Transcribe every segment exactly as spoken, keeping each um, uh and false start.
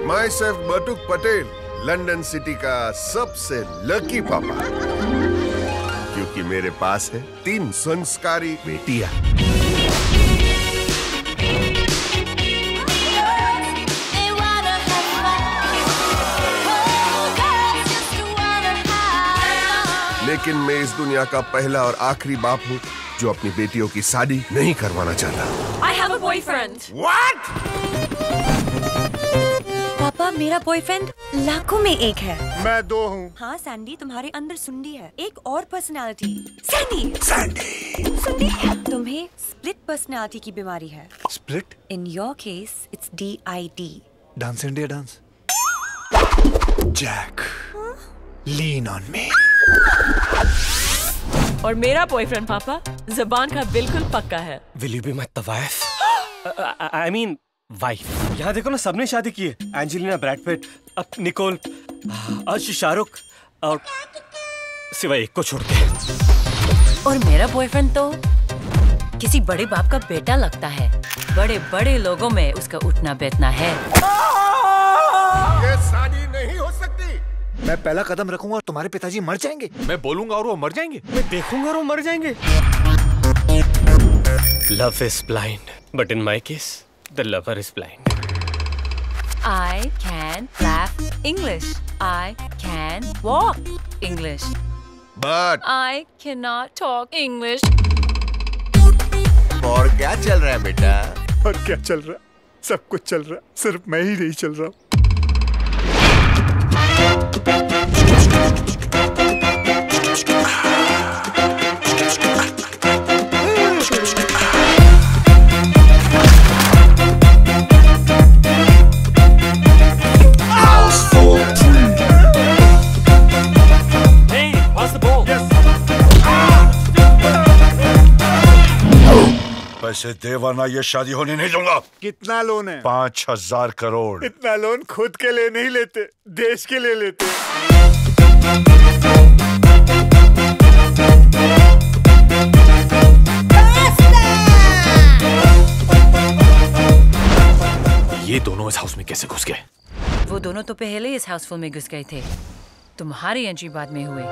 My self Batuk Patel, London city का सबसे lucky पापा, क्योंकि मेरे पास है तीन संस्कारी बेटियां। लेकिन मैं इस दुनिया का पहला और आखिरी बाप हूँ जो अपनी बेटियों की शादी नहीं करवाना चाहता। I have a boyfriend. What? पापा, मेरा बॉयफ्रेंड लाखों में एक है। मैं दो हूँ। हाँ सैंडी, तुम्हारे अंदर सुंडी है, एक और पर्सनालिटी। सैंडी, सैंडी, सुंडी। तुम्हें स्प्लिट पर्सनालिटी की बीमारी है। Split? In your case it's D I D. Dance India dance. Jack, lean on me. और मेरा बॉयफ्रेंड पापा जबान का बिल्कुल पक्का है। Will you be my wife? I mean wife. यहाँ देखो ना, सबने शादी की है। एंजेलिना, ब्रैड पिट, अब निकोल, आज शाहरुख, और सिवाय एक को छोड़ के। और मेरा बॉयफ्रेंड तो किसी बड़े बाप का बेटा लगता है। बड़े बड़े लोगों में उसका उठना बैठना है। ये शादी नहीं हो सकती। मैं पहला कदम रखूंगा और तुम्हारे पिताजी मर जाएंगे। मैं बोलूंगा और वो मर जाएंगे। मैं देखूंगा और वो मर जाएंगे। Love is blind, but in my case, the lover is blind. I can laugh English. I can walk English. But I cannot talk English. और क्या चल रहा है बेटा? और क्या चल रहा? सब कुछ चल रहा, सिर्फ मैं ही नहीं चल रहा। पैसे देवाना, ये शादी होने नहीं दूंगा। कितना लोन है? पाँच हजार करोड़। इतना लोन खुद के लिए नहीं लेते, देश के लिए लेते। ये दोनों इस हाउस में कैसे घुस गए? वो दोनों तो पहले इस हाउसफुल में घुस गए थे। तुम्हारी एंट्री बाद में हुई।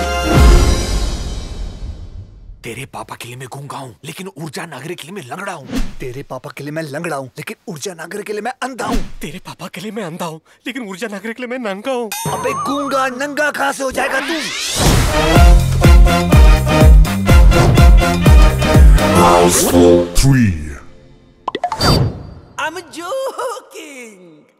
तेरे पापा के लिए मैं गूंगा हूँ, लेकिन ऊर्जा नागरे के लिए मैं लंगड़ा हूँ। तेरे पापा के लिए मैं लंगड़ा हूँ, लेकिन ऊर्जा नागर के लिए मैं अंधा हूँ। तेरे पापा के लिए मैं अंधा हूँ, लेकिन ऊर्जा नागरिक के लिए मैं नंगा हूँ। अबे गूंगा नंगा कहाँ से हो जाएगा तू? Houseful three. I'm joking.